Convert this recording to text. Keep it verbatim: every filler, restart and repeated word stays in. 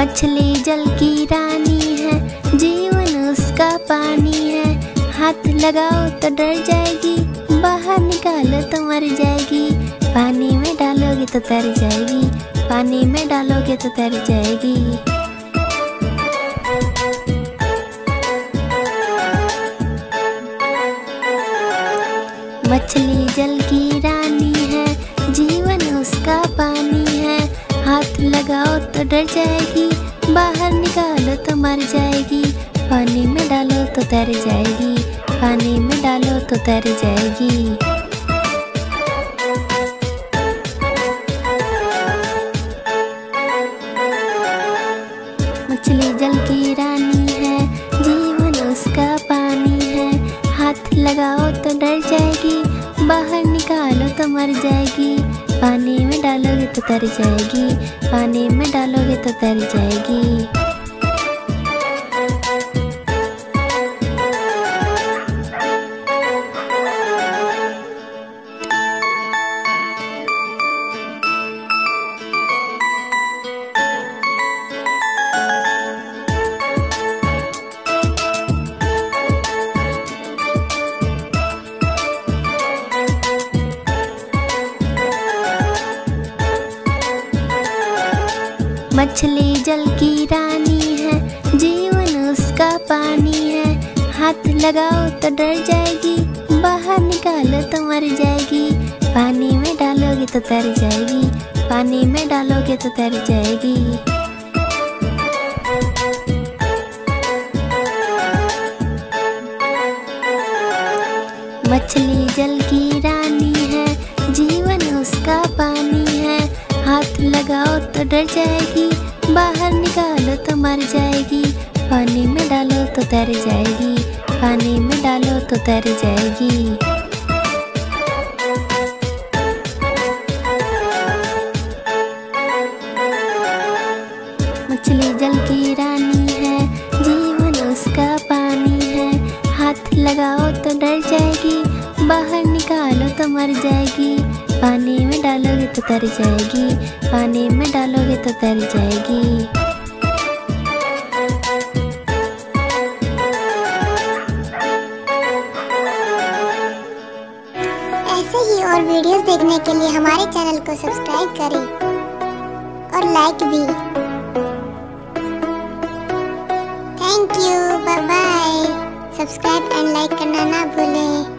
मछली जल की रानी है, जीवन उसका पानी है। हाथ लगाओ तो डर जाएगी, बाहर निकालो तो मर जाएगी। पानी में डालोगे तो तर जाएगी, पानी में डालोगे तो तर जाएगी। मछली जल की रानी है, जीवन उसका पानी है। हाथ लगाओ तो डर जाएगी, बाहर निकालो तो मर जाएगी। पानी में डालो तो तैर जाएगी, पानी में डालो तो तैर जाएगी। मछली जल की रानी है, जीवन उसका पानी है। हाथ लगाओ तो डर जाएगी, बाहर निकालो तो मर जाएगी। पानी में डालोगे तो तर जाएगी, पानी में डालोगे तो तर जाएगी। मछली जल की रानी है, जीवन उसका पानी है। हाथ लगाओ तो डर जाएगी, बाहर निकालो तो मर जाएगी। पानी में डालोगे तो तर जाएगी, पानी में डालोगे तो तर जाएगी। मछली जल की रानी है, जीवन उसका पानी है। हाथ लगाओ तो डर जाएगी, बाहर निकालो तो मर जाएगी। पानी में डालो तो तैर जाएगी, पानी में डालो तो तैर जाएगी। मछली जल की रानी है, जीवन उसका पानी है। हाथ लगाओ तो डर जाएगी, बाहर निकालो तो मर जाएगी। पानी में डालोगे तो तर जाएगी, पानी में डालोगे तो तर जाएगी। ऐसे ही और वीडियोस देखने के लिए हमारे चैनल को सब्सक्राइब करें और लाइक भी। Thank you, bye bye. Subscribe and like करना ना भूलें।